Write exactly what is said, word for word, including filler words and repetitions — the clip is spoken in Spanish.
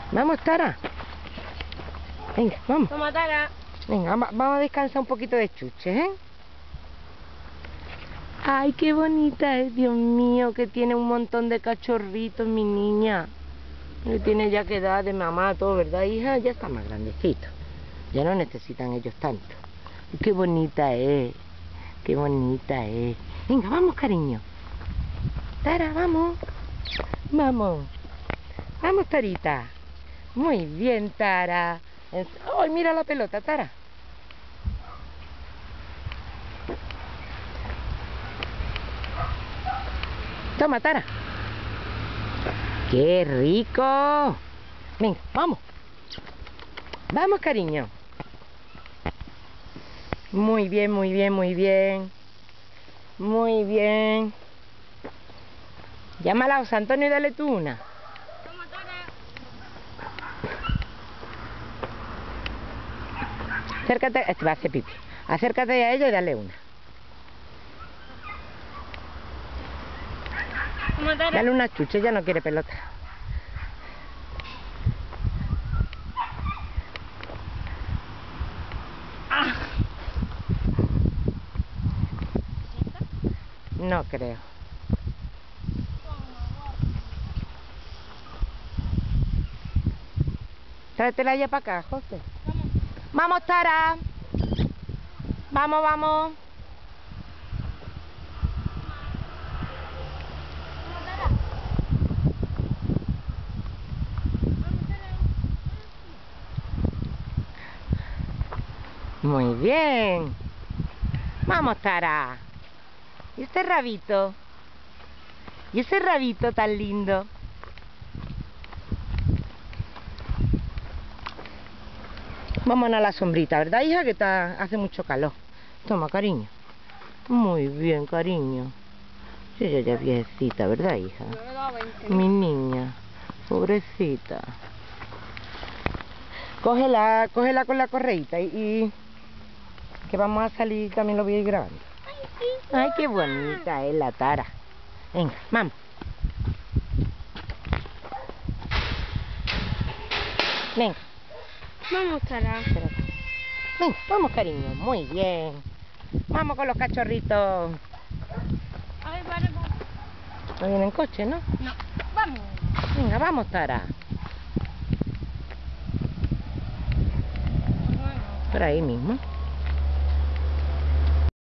Vamos, Tara. Venga, vamos. Toma, Tara. Venga, vamos a descansar un poquito de chuches, ¿eh? Ay, qué bonita es, Dios mío, que tiene un montón de cachorritos, mi niña. Y tiene ya que edad de mamá, todo, ¿verdad, hija? Ya está más grandecito. Ya no necesitan ellos tanto. Qué bonita es. Qué bonita es. Venga, vamos, cariño. Tara, vamos. Vamos. Vamos, Tarita. Muy bien, Tara. ¡Ay, mira la pelota, Tara! Toma, Tara. ¡Qué rico! Venga, vamos. Vamos, cariño. Muy bien, muy bien, muy bien. Muy bien. Llámala a José Antonio y dale tú una. Toma, Tara. Acércate, este va a hacer pipi. Acércate a ella y dale una. Toma, Tara. Dale una chucha, ella no quiere pelota. Ah. No creo. Tráetela ya para acá, José. Vamos. Vamos, Tara. Vamos, vamos. Muy bien. Vamos, Tara. ¿Y este rabito? ¿Y ese rabito tan lindo? Vámonos a la sombrita, ¿verdad, hija? Que está, hace mucho calor. Toma, cariño. Muy bien, cariño. Sí, ya ya viejecita, ¿verdad, hija? Yo le he dado veinte. Mi niña. Pobrecita. Cógela, cógela con la correita y, y que vamos a salir, también lo voy a ir grabando. Ay, qué bonita es la Tara. Venga, vamos. Venga. Vamos, Tara. Espérate. Venga, vamos, cariño. Muy bien. Vamos con los cachorritos. A ver, vale, vamos. No vienen en coche, ¿no? No. Vamos. Venga, vamos, Tara. Bueno. Por ahí mismo.